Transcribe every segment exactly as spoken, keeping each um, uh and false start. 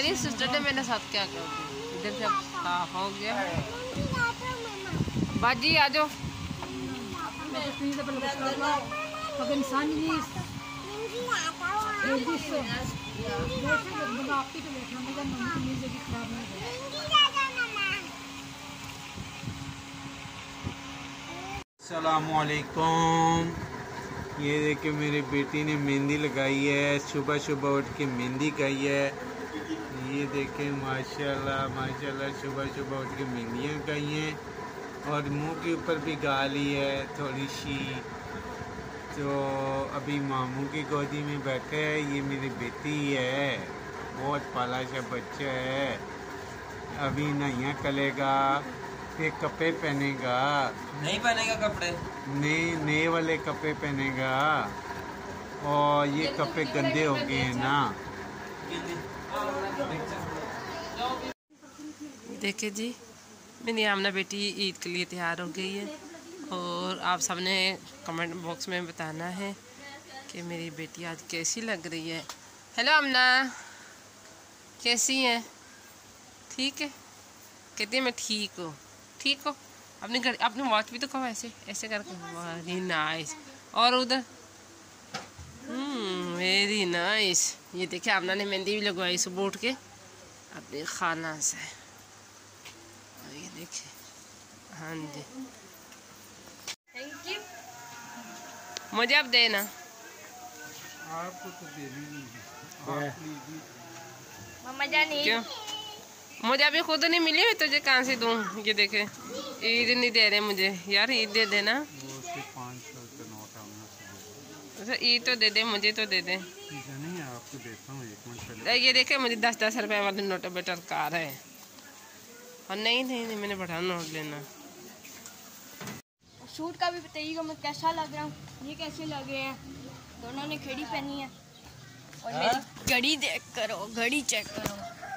मेरी सिस्टर ने मेरे साथ क्या कर दिया। इधर से अब साफ हो गया। बाजी आ जाओ। अस्सलामुअलैकुम। ये देखिए मेरी बेटी ने मेहंदी लगाई है, सुबह सुबह उठ के मेहंदी खाई है। ये देखें माशाल्लाह माशाल्लाह सुबह सुबह उठ के मेहंदियाँ खाई हैं और मुंह के ऊपर भी गा ली है थोड़ी सी। तो अभी मामू की गोदी में बैठे है। ये मेरी बेटी है, बहुत पाला सा बच्चा है। अभी नैया कलेगा, फिर कपड़े पहनेगा। नहीं पहनेगा कपड़े, नए नए वाले कपड़े पहनेगा और ये कपड़े गंदे हो गए हैं ना। देखिए जी, मेरी आमना बेटी ईद के लिए तैयार हो गई है और आप सबने कमेंट बॉक्स में बताना है कि मेरी बेटी आज कैसी लग रही है। हेलो आमना, कैसी है? ठीक है? कहती है मैं ठीक हूँ। ठीक हो? अपनी घर अपनी वॉच भी तो कहो ऐसे ऐसे करके। Very nice. और उधर हम्म वेरी नाइस। ये देखिए आमना ने मेहंदी भी लगवाई सुबह उठ के अपनी खाना से। और ये देखिए, हाँ जी, थैंक यू। मुझे अब देना। आपको तो दे दी। मम्मा जानी क्यों? मुझे अभी खुद नहीं मिली हुई, तुझे कहाँ से दूँ? ये देखे ईद नहीं दे रहे मुझे। यार ईद दे देना। पाँच सौ का नोट है। अच्छा ईद तो दे दे, मुझे तो दे दे। नहीं आपको देता हूँ, एक मिनट पहले। ये देखे मुझे दस दस रुपए वाले नोट बेटर कार है। और नहीं नहीं नहीं मैंने बढ़ा नोट लेना। सूट का भी बताइएगा मैं कैसा लग रहा हूँ। ये कैसे लग रहे हैं? दोनों ने घड़ी पहनी है और मेरी घड़ी देख करो, घड़ी चेक करो।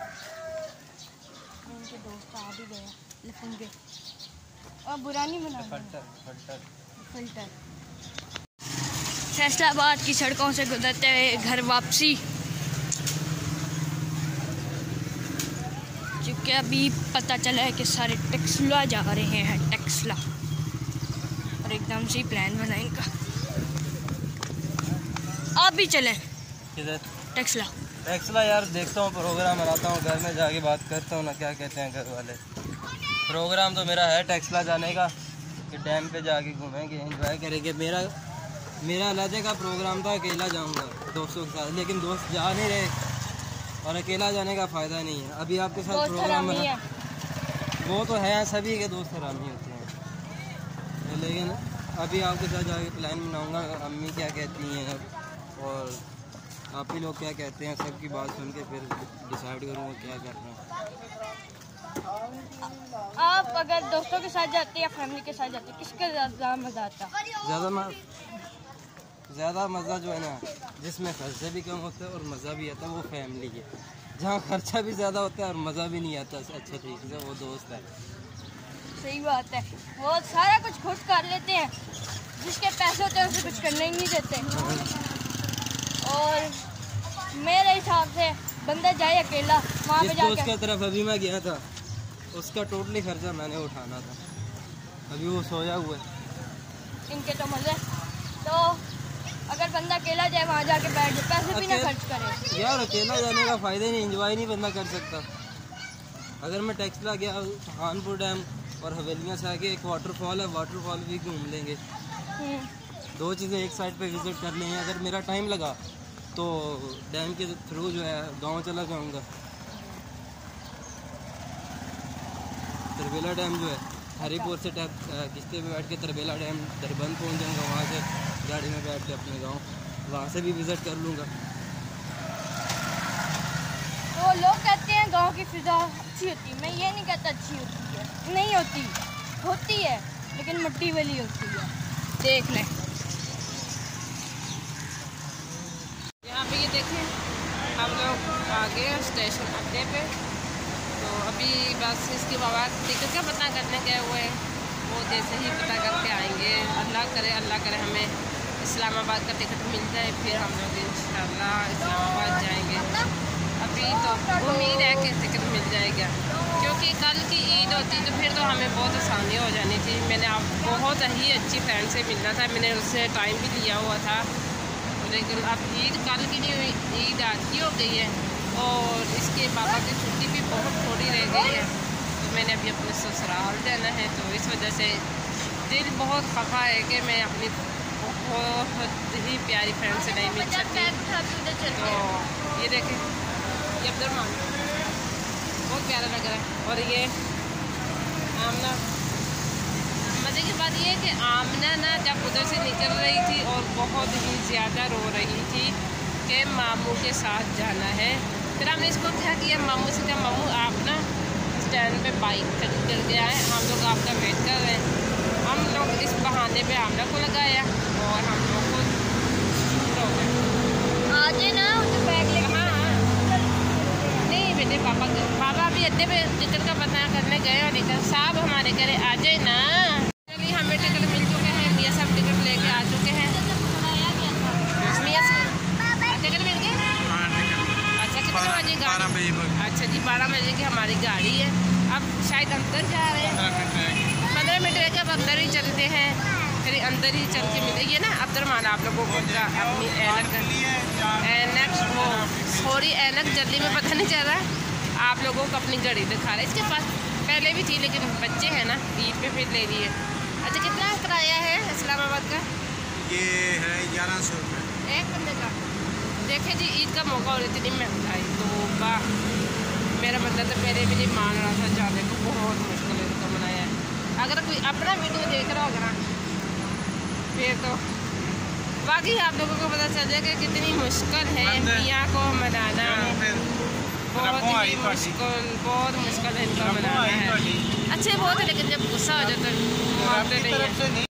उनके दोस्त आ भी गया लफंगे। और बुरा नहीं बना फिल्टर फिल्टर। फैसलाबाद की सड़कों से गुजरते हुए घर वापसी, क्योंकि अभी पता चला है कि सारे टेक्सला जा रहे हैं। टेक्सला और एकदम से प्लान बना इनका। आप भी चलें किधर? टेक्सला। टेक्सला यार देखता हूँ, प्रोग्राम बनाता हूँ, घर में जाके बात करता हूँ ना क्या कहते हैं घर वाले। प्रोग्राम तो मेरा है टेक्सला जाने का कि डैम पे जाके घूमेंगे, एंजॉय करेंगे। मेरा मेरा लहजे का प्रोग्राम था अकेला जाऊँगा दोस्तों के साथ, लेकिन दोस्त जा नहीं रहे और अकेला जाने का फ़ायदा नहीं है। अभी आपके साथ प्रोग्राम बना, वो तो है, सभी के दोस्त हरामी होते हैं, लेकिन अभी आपके साथ जाके प्लान बनाऊँगा। अम्मी क्या कहती हैं और आप ही लोग क्या कहते हैं, सबकी बात सुन के फिर डिसाइड करूँगा क्या करना है। आप अगर दोस्तों के साथ जाते हैं या फैमिली के साथ जाते हैं, किसका ज़्यादा मज़ा आता है? ज़्यादा ज़्यादा मज़ा जो है ना, जिसमें खर्चे भी कम होता है और मज़ा भी आता है, वो फैमिली है। जहाँ खर्चा भी ज़्यादा होता है और मज़ा भी नहीं आता अच्छे तरीके से, वो दोस्त है। सही बात है, वो सारा कुछ खुद कर लेते हैं, जिसके पैसे होते हैं उसे कुछ करने ही नहीं देते। और मेरे हिसाब से बंदा जाए अकेला वहाँ पे जाके। उसके तरफ अभी मैं गया था, उसका टोटली खर्चा मैंने उठाना था। अभी वो सोया हुआ है। इनके तो मजे। तो अगर बंदा अकेला जाए वहाँ जाके बैठ जाए, पैसे भी ना खर्च करे। यार अकेला जाने का फ़ायदा नहीं, एंजॉय नहीं बंदा कर सकता। अगर मैं टेक्सला गया, खानपुर डैम और हवेलियाँ से आके एक वाटरफॉल है, वाटरफॉल भी घूम लेंगे। दो चीज़ें एक साइड पे विज़िट कर लेंगे। अगर मेरा टाइम लगा तो डैम के थ्रू जो है गांव चला जाऊंगा। तरबेला डैम जो है हरीपुर से किश्ते में बैठ के तरबेला डैम दरबंद पहुंच जाऊंगा, वहाँ से गाड़ी में बैठ के अपने गांव, वहाँ से भी विज़िट कर लूँगा। तो लोग कहते हैं गांव की फिजा अच्छी होती है, मैं ये नहीं कहता अच्छी होती है, नहीं होती, होती है लेकिन मिट्टी वाली होती है। देख लें यहाँ पे, ये देखें हम लोग आ गए स्टेशन अड्डे पे। तो अभी बस इसके बाबा टिकट का पता करने गए हुए हैं, वो जैसे ही पता करके आएंगे। अल्लाह करे अल्लाह करे हमें इस्लामाबाद का टिकट मिल जाए, फिर हम लोग इंशाल्लाह इस्लामाबाद जाएंगे। अभी तो उम्मीद है कि टिकट मिल जाएगा, क्योंकि कल की ईद होती तो फिर तो हमें बहुत आसानी हो जानी थी। मैंने आप बहुत ही अच्छी फ्रेंड से मिलना था, मैंने उससे टाइम भी लिया हुआ था, लेकिन अब ईद कल की नहीं, ईद आज की हो गई है और इसके पापा की छुट्टी भी बहुत थोड़ी रह गई है। तो मैंने अभी अपने ससुराल जाना है, तो इस वजह से दिल बहुत खफा है कि मैं अपनी बहुत ही प्यारी फ्रेंड से नहीं मिल सकती। तो ये देखें, ये अब्दुलरहमान बहुत प्यारा लग रहा है। और ये आमना, मज़े की बात ये है कि आमना ना जब उधर से निकल रही थी और बहुत ही ज़्यादा रो रही थी कि मामू के साथ जाना है। फिर हमने इसको क्या किया, मामू से कहा मामू आप ना स्टैंड पे बाइक खड़ी करके आए, हम लोग आपका वेट कर रहे हैं। हम लोग इस बहाने पे आमना को लगाया और हम लोग को हो गए आज ना उसे बैग लेके। हाँ नहीं बेटे, पापा पापा अभी अड्डे पे टिकट का पता करने गए और लेकर साहब हमारे घरे आ जाए ना। चलिए हमें टिकट मिल चुके हैं, मियाँ साहब टिकट लेके आ चुके हैं। मियाँ साहब टिकट मिल गए? अच्छा कितने बजे गाड़ी? अच्छा जी बारह बजे की हमारी गाड़ी है। अब शायद अंदर जा रहे हैं, पंद्रह मिनट रह के अब अंदर ही चलते हैं, फिर अंदर ही चल के मिलेगी ना। अब्दुलरहमान आप लोगों को अपनी ऐनक ऐनक वो थोड़ी ऐनक जल्दी में पता नहीं चल रहा है, आप लोगों को अपनी घड़ी दिखा रहे। इसके पास पहले भी थी लेकिन बच्चे हैं ना, ईद पे फिर ले लिए। अच्छा कितना किराया है इस्लामाबाद का? ये है ग्यारह सौ रुपये एक बंदे का। देखे जी ईद का मौका और इतनी महंगाई, तो वाह मेरा बंदा तो पहले भी नहीं मान रहा था जाने को, बहुत मुश्किल इनका मनाया है। अगर कोई अपना वीडियो देख रहा होगा ना फिर तो बाकी आप लोगों को पता चल जाएगा कितनी मुश्किल है मियाँ को मनाना, बहुत ही मुश्किल, बहुत मुश्किल है इनका मनाना है। अच्छे बहुत है लेकिन जब गुस्सा हो जाता है मानते नहीं है।